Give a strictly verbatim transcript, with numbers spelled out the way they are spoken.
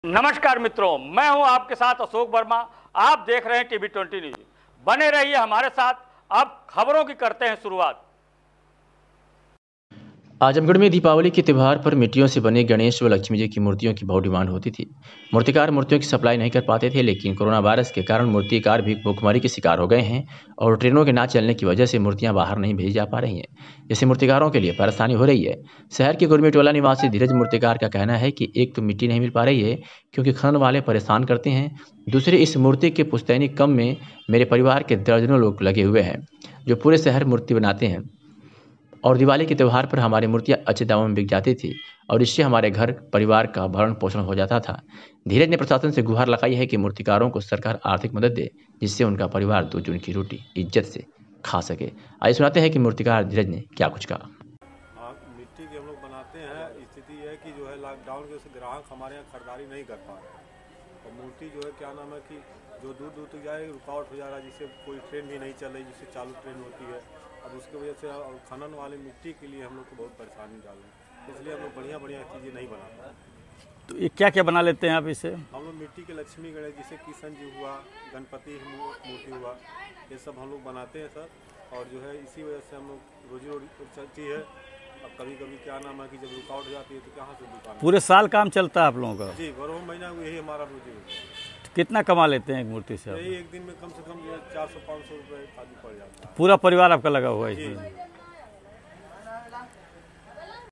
नमस्कार मित्रों, मैं हूं आपके साथ अशोक वर्मा। आप देख रहे हैं टीवी ट्वेंटी न्यूज। बने रहिए हमारे साथ। अब खबरों की करते हैं शुरुआत। आजमगढ़ में दीपावली के त्यौहार पर मिट्टियों से बने गणेश व लक्ष्मी जी की मूर्तियों की बहुत डिमांड होती थी। मूर्तिकार मूर्तियों की सप्लाई नहीं कर पाते थे, लेकिन कोरोना वायरस के कारण मूर्तिकार भी भूखमरी के शिकार हो गए हैं और ट्रेनों के ना चलने की वजह से मूर्तियां बाहर नहीं भेजी जा पा रही हैं, जिससे मूर्तिकारों के लिए परेशानी हो रही है। शहर के गुरमीटोला निवासी धीरज मूर्तिकार का कहना है कि एक तो मिट्टी नहीं मिल पा रही है क्योंकि खनन वाले परेशान करते हैं, दूसरे इस मूर्ति के पुश्तैनी कम में मेरे परिवार के दर्जनों लोग लगे हुए हैं जो पूरे शहर मूर्ति बनाते हैं और दिवाली के त्यौहार पर हमारी मूर्तियां अच्छे दामों में बिक जाती थी और इससे हमारे घर परिवार का भरण पोषण हो जाता था। धीरज ने प्रशासन से गुहार लगाई है कि मूर्तिकारों को सरकार आर्थिक मदद दे, जिससे उनका परिवार दो जून की रोटी इज्जत से खा सके। आइए सुनाते हैं कि मूर्तिकार धीरज ने क्या कुछ कहा। हाँ, मिट्टी के हम लोग बनाते हैं। स्थिति है कि जो है लॉकडाउन के वजह से ग्राहक हमारे यहाँ खरीदारी नहीं कर पा रहे हैं और मूर्ति जो है क्या नाम है कि जो दूर दूर तक जाए रुकावट हो जा रहा है, जिससे कोई ट्रेन भी नहीं चल रही, जिससे चालू ट्रेन होती है। अब उसकी वजह से और खनन वाले मिट्टी के लिए हम लोग को बहुत परेशानी डाल रहे हैं, इसलिए हम लोग बढ़िया बढ़िया चीज़ें नहीं बना पाते। तो ये क्या क्या बना लेते हैं आप इससे? हम लोग मिट्टी के लक्ष्मी गणेश, जैसे किशन जी हुआ, गणपति मूर्ति हुआ, ये सब हम लोग बनाते हैं सर। और जो है इसी वजह से हम लोग रोजी रोटी चलती है। अब कभी कभी क्या नाम है कि जब रुकावट हो जाती है तो कहाँ से दुकान। पूरे साल काम चलता है आप लोगों का? जी, बारह महीना यही हमारा रोजी रोटी है। कितना कमा लेते हैं एक मूर्ति से? यही एक दिन में कम से कम जो है चार सौ पाँच सौ रुपये आदमी पड़ जाता है। पूरा परिवार आपका लगा हुआ है जी इसमें? जी।